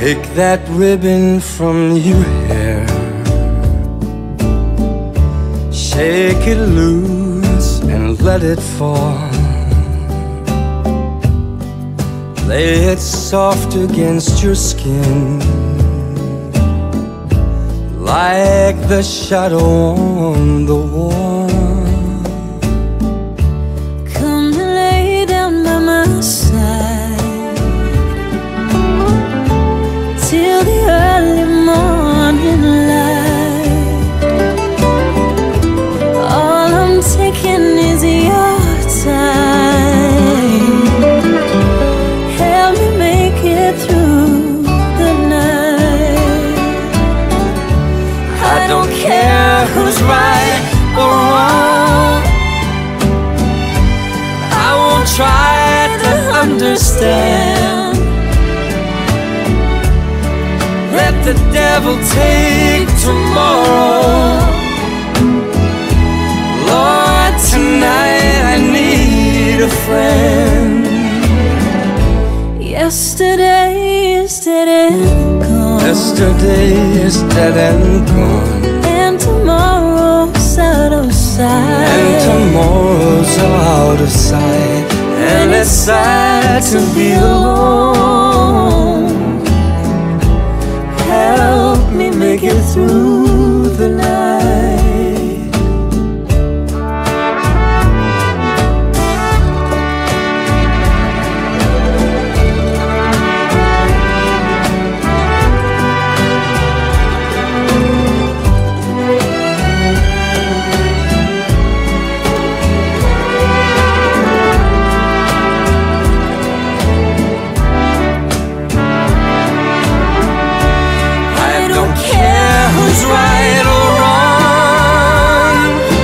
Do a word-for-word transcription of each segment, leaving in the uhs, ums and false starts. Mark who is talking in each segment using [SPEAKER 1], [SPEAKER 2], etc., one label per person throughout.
[SPEAKER 1] Take that ribbon from your hair, shake it loose and let it fall. Lay it soft against your skin, like the shadow on the wall.
[SPEAKER 2] Come and lay down by my side till the early morning light. All I'm taking is your time. Help me make it through the night. I don't care who's right or wrong, I won't try to understand. Let the devil take tomorrow. Lord, tonight I need a friend. Yesterday is dead and gone.
[SPEAKER 1] Yesterday is dead and gone,
[SPEAKER 2] And tomorrow's out of sight.
[SPEAKER 1] and tomorrow's out of sight. And it's sad to be alone.
[SPEAKER 2] Help me make it through the night.
[SPEAKER 1] Right or wrong,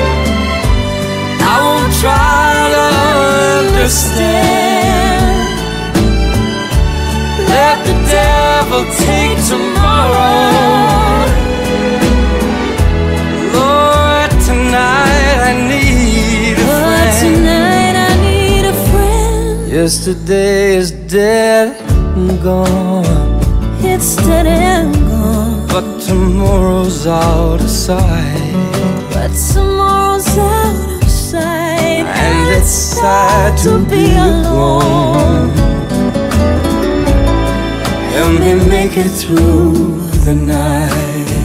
[SPEAKER 1] I won't try to understand. Let the devil take tomorrow. Lord, tonight I need a
[SPEAKER 2] Lord,
[SPEAKER 1] friend.
[SPEAKER 2] tonight I need a friend.
[SPEAKER 1] Yesterday is dead and gone,
[SPEAKER 2] It's dead and gone,
[SPEAKER 1] but tomorrow's out of sight.
[SPEAKER 2] but tomorrow's out of sight.
[SPEAKER 1] And it's sad to be alone. Help me make it through the night.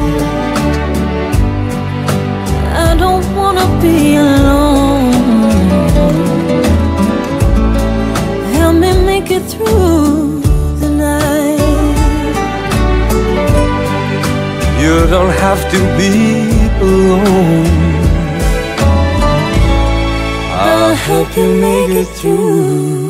[SPEAKER 2] I don't wanna be alone. Help me make it through the night.
[SPEAKER 1] You don't have to be alone. I'll help you make it through